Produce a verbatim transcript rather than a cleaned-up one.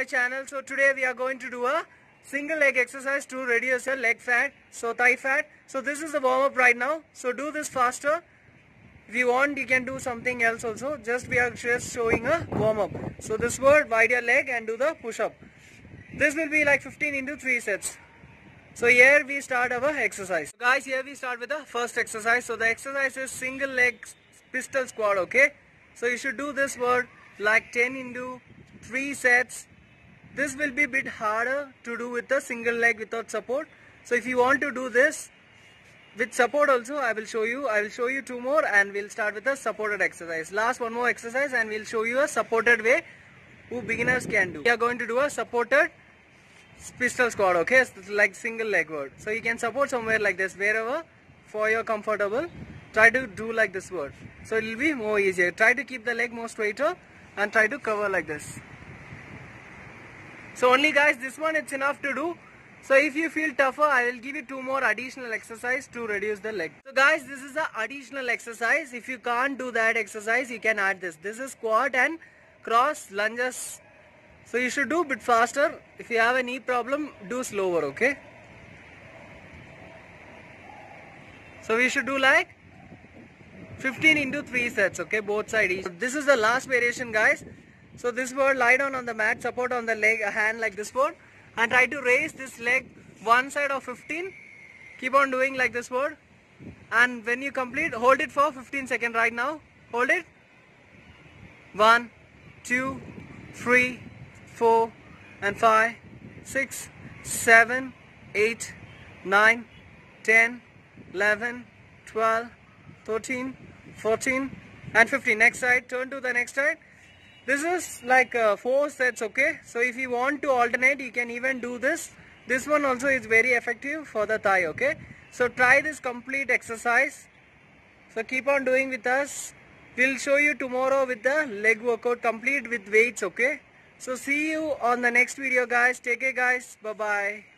channel. So today we are going to do a single leg exercise to reduce your leg fat, so thigh fat. So this is the warm up right now. So do this faster. If you want, you can do something else also. Just we are just showing a warm up. So this word, wide your leg and do the push up. This will be like fifteen into three sets. So here we start our exercise. So guys, here we start with the first exercise. So the exercise is single leg pistol squat. Okay. So you should do this word like ten into three sets. This will be a bit harder to do with the single leg without support. So if you want to do this with support also, I will show you. I will show you two more and we'll start with the supported exercise. Last one more exercise and we'll show you a supported way who beginners can do. We are going to do a supported pistol squat, okay? It's like single leg word. So you can support somewhere like this, wherever for your comfortable. Try to do like this word. So it will be more easier. Try to keep the leg more straighter and try to cover like this. So only guys, this one it's enough to do. So if you feel tougher, I will give you two more additional exercise to reduce the leg. So guys, this is the additional exercise. If you can't do that exercise, you can add this. This is squat and cross lunges. So you should do a bit faster. If you have a knee problem, do slower, okay? So we should do like fifteen into three sets, okay? Both sides each. This is the last variation, guys. So this word, lie down on the mat, support on the leg, a hand like this word, and try to raise this leg one side of fifteen. Keep on doing like this word. And when you complete, hold it for fifteen seconds right now. Hold it. One, two, three, four, and five, six, seven, eight, nine, ten, eleven, twelve, thirteen, fourteen, and fifteen. Next side, turn to the next side. This is like uh, four sets, okay? So if you want to alternate, you can even do this. This one also is very effective for the thigh, okay? So try this complete exercise. So keep on doing with us. We'll show you tomorrow with the leg workout complete with weights, okay? So see you on the next video, guys. Take care, guys. Bye-bye.